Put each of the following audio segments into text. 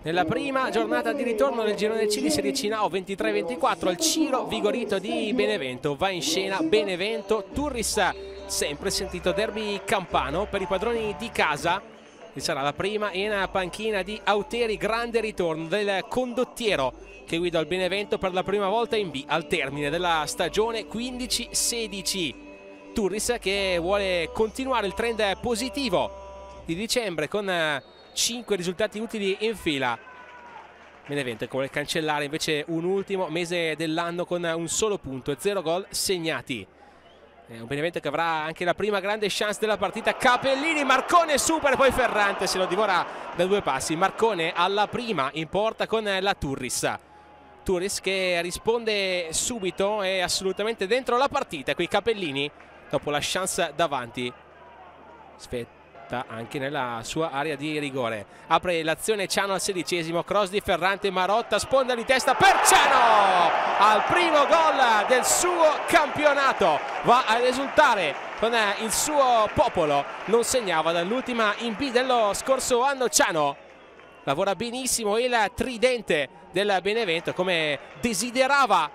Nella prima giornata di ritorno del girone C di Serie C Now 23-24 al Ciro Vigorito di Benevento. Va in scena Benevento-Turris, sempre sentito derby campano per i padroni di casa. E sarà la prima in panchina di Auteri, grande ritorno del condottiero che guida il Benevento per la prima volta in B al termine della stagione 15-16. Turris che vuole continuare il trend positivo di dicembre con 5 risultati utili in fila. Benevento che vuole cancellare invece un ultimo mese dell'anno con un solo punto e 0 gol segnati. È un Benevento che avrà anche la prima grande chance della partita. Capellini, Marcone supera, poi Ferrante se lo divora da 2 passi. Marcone alla prima in porta con la Turris. Turris che risponde subito, è assolutamente dentro la partita. Qui Capellini dopo la chance davanti. Aspetta anche nella sua area di rigore. Apre l'azione Ciano al 16esimo, cross di Ferrante, Marotta, sponda di testa per Ciano al primo gol del suo campionato. Va ad esultare con il suo popolo. Non segnava dall'ultima in B dello scorso anno. Ciano lavora benissimo il tridente del Benevento come desiderava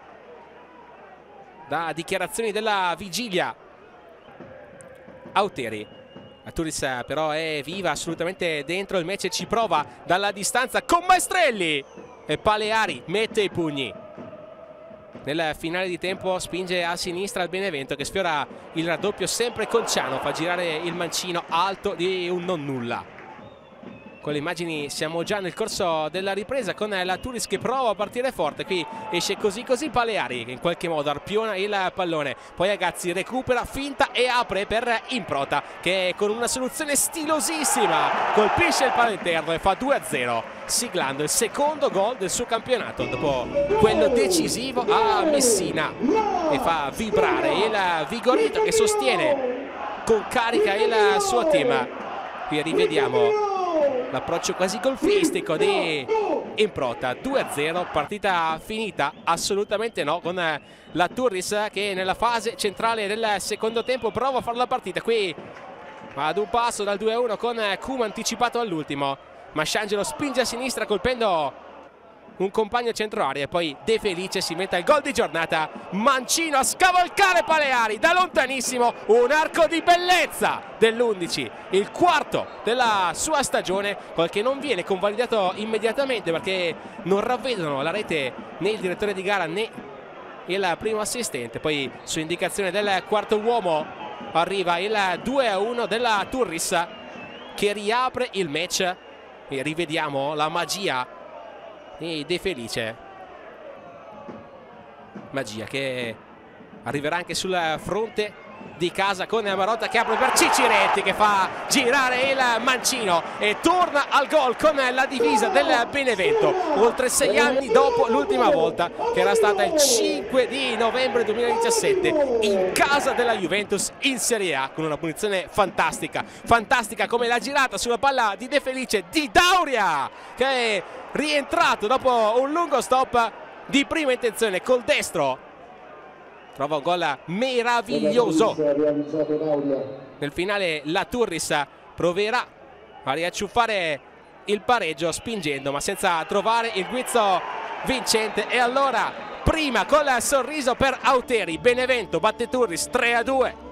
da dichiarazioni della vigilia Auteri. La Turris però è viva, assolutamente dentro il match e ci prova dalla distanza con Maestrelli e Paleari mette i pugni. Nel finale di tempo spinge a sinistra il Benevento che sfiora il raddoppio sempre con Ciano, fa girare il mancino alto di un non nulla. Con le immagini siamo già nel corso della ripresa con la Turris che prova a partire forte. Qui esce così Paleari che in qualche modo arpiona il pallone. Poi Agazzi recupera, finta e apre per Improta che con una soluzione stilosissima colpisce il palo interno e fa 2-0, siglando il secondo gol del suo campionato dopo quello decisivo a Messina, e fa vibrare il Vigorito che sostiene con carica il suo team. Qui rivediamo l'approccio quasi golfistico di Improta. 2-0, partita finita? Assolutamente no, con la Turris che nella fase centrale del secondo tempo prova a fare la partita. Qui ad un passo dal 2-1 con Kuma anticipato all'ultimo. Masciangelo spinge a sinistra colpendo un compagno centro area e poi De Felice si mette al gol di giornata. Mancino a scavalcare Paleari da lontanissimo, un arco di bellezza dell'11, il quarto della sua stagione, quel che non viene convalidato immediatamente perché non ravvedono la rete né il direttore di gara né il primo assistente. Poi su indicazione del quarto uomo arriva il 2-1 della Turris che riapre il match e rivediamo la magia e De Felice, magia che arriverà anche sul fronte di casa con Marotta che apre per Ciciretti che fa girare il mancino e torna al gol con la divisa del Benevento oltre 6 anni dopo l'ultima volta che era stata il 5 di novembre 2017 in casa della Juventus in Serie A, con una punizione fantastica come la girata sulla palla di De Felice di Dauria che è rientrato dopo un lungo stop di prima intenzione col destro. Trova un gol meraviglioso. Nel finale la Turris proverà a riacciuffare il pareggio spingendo ma senza trovare il guizzo vincente, e allora prima con il sorriso per Auteri Benevento batte Turris 3-2.